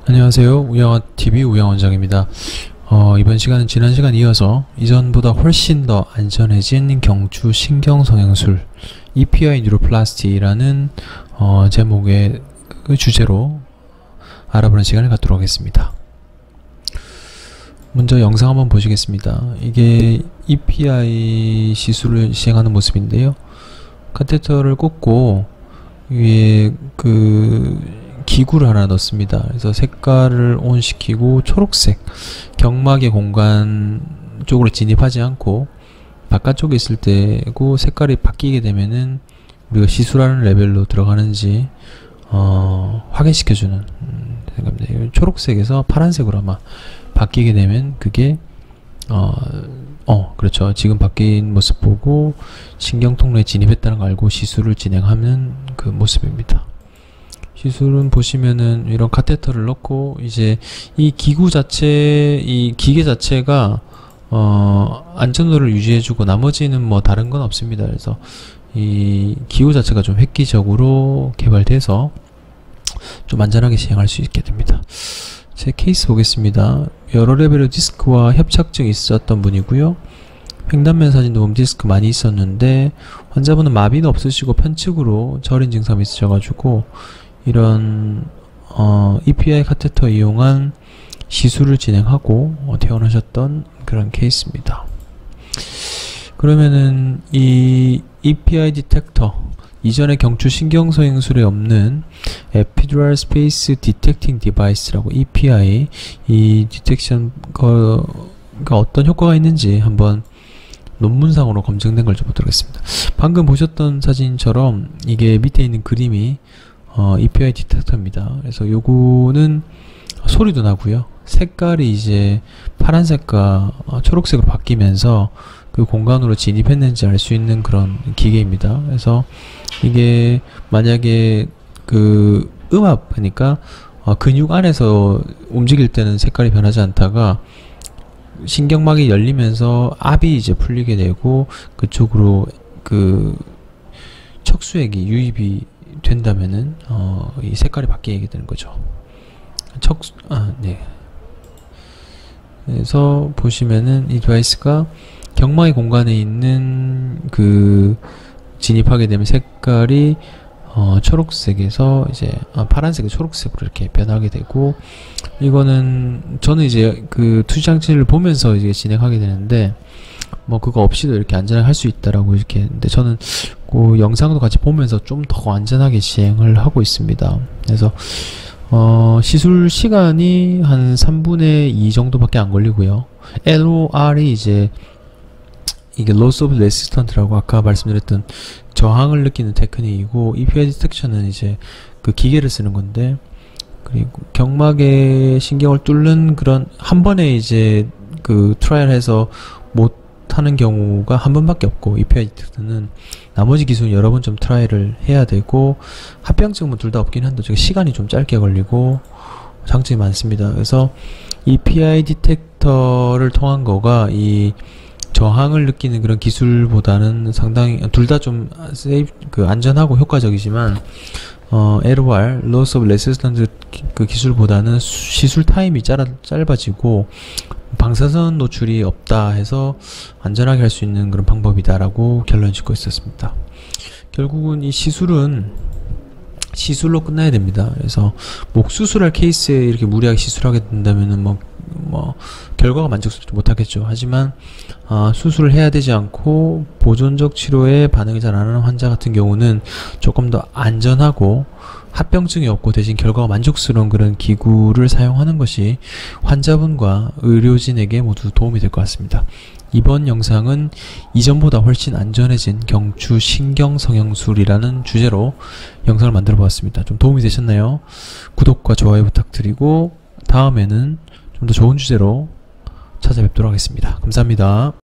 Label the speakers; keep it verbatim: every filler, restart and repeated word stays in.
Speaker 1: 안녕하세요. 우영아티비 우영원장입니다. 어, 이번 시간은 지난 시간 이어서 이전보다 훨씬 더 안전해진 경추 신경성형술 이피아이 뉴로플라스티라는 어, 제목의 그 주제로 알아보는 시간을 갖도록 하겠습니다. 먼저 영상 한번 보시겠습니다. 이게 이피아이 시술을 시행하는 모습인데요. 카테터를 꽂고 위에 그 기구를 하나 넣습니다. 그래서 색깔을 온 시키고 초록색 경막의 공간 쪽으로 진입하지 않고 바깥쪽에 있을 때고 색깔이 바뀌게 되면은 우리가 시술하는 레벨로 들어가는지 어, 확인시켜주는 음, 생각입니다. 초록색에서 파란색으로 아마 바뀌게 되면 그게 어, 어 그렇죠. 지금 바뀐 모습 보고 신경통로에 진입했다는 걸 알고 시술을 진행하는 그 모습입니다. 시술은 보시면은 이런 카테터를 넣고 이제 이 기구 자체, 이 기계 자체가 어 안전도를 유지해주고 나머지는 뭐 다른 건 없습니다. 그래서 이 기구 자체가 좀 획기적으로 개발돼서 좀 안전하게 시행할 수 있게 됩니다. 제 케이스 보겠습니다. 여러 레벨의 디스크와 협착증이 있었던 분이고요. 횡단면 사진도 보면 디스크 많이 있었는데 환자분은 마비는 없으시고 편측으로 저린 증상이 있으셔가지고 이런 어, 이피아이 카테터 이용한 시술을 진행하고 어, 퇴원하셨던 그런 케이스입니다. 그러면은 이 이피아이 디텍터 이전에 경추 신경성형술에 없는 Epidural Space Detecting Device라고 이피아이 이 디텍션가 어떤 효과가 있는지 한번 논문상으로 검증된 걸 좀 보도록 하겠습니다. 방금 보셨던 사진처럼 이게 밑에 있는 그림이 어, 이피아이 디텍터입니다. 그래서 요거는 소리도 나고요. 색깔이 이제 파란색과 어, 초록색으로 바뀌면서 그 공간으로 진입했는지 알 수 있는 그런 기계입니다. 그래서 이게 만약에 그 음압, 그러니까 어, 근육 안에서 움직일 때는 색깔이 변하지 않다가 신경막이 열리면서 압이 이제 풀리게 되고 그쪽으로 그 척수액이 유입이 된다면은 어, 이 색깔이 바뀌게 되는 거죠. 척수, 아, 네. 그래서 보시면은 이 디바이스가 경막의 공간에 있는 그 진입하게 되면 색깔이 어, 초록색에서 이제 아, 파란색에 초록색으로 이렇게 변하게 되고, 이거는 저는 이제 그 투시 장치를 보면서 이제 진행하게 되는데 뭐 그거 없이도 이렇게 안전하게 할 수 있다라고 이렇게 했는데 저는 그 영상도 같이 보면서 좀 더 안전하게 시행을 하고 있습니다. 그래서 어 시술 시간이 한 삼분의 이 정도밖에 안 걸리고요. 엘오알이 이제 이게 Loss of Resistant라고 아까 말씀드렸던 저항을 느끼는 테크닉이고, 이피아이 디텍션은 이제 그 기계를 쓰는 건데, 그리고 경막에 신경을 뚫는 그런 한 번에 이제 그 트라이얼해서 못 하는 경우가 한 번밖에 없고, 이피아이 디텍터는 나머지 기술은 여러 번 좀 트라이를 해야 되고, 합병증은 둘 다 없긴 한데 시간이 좀 짧게 걸리고 장점이 많습니다. 그래서 이피아이 디텍터를 통한 거가 이 저항을 느끼는 그런 기술보다는 상당히 둘 다 좀 세이프 그 안전하고 효과적이지만 어, 엘오알 Loss of Resistance 그 기술보다는 시술 타임이 짧아, 짧아지고 방사선 노출이 없다 해서 안전하게 할 수 있는 그런 방법이다라고 결론 짓고 있었습니다. 결국은 이 시술은 시술로 끝나야 됩니다. 그래서 목 수술할 케이스에 이렇게 무리하게 시술하게 된다면은 뭐, 뭐 결과가 만족스럽지 못하겠죠. 하지만 아, 수술을 해야 되지 않고 보존적 치료에 반응이 잘 안 하는 환자 같은 경우는 조금 더 안전하고 합병증이 없고 대신 결과가 만족스러운 그런 기구를 사용하는 것이 환자분과 의료진에게 모두 도움이 될 것 같습니다. 이번 영상은 이전보다 훨씬 안전해진 경추 신경성형술이라는 주제로 영상을 만들어 보았습니다. 좀 도움이 되셨나요? 구독과 좋아요 부탁드리고 다음에는 좀 더 좋은 주제로 찾아뵙도록 하겠습니다. 감사합니다.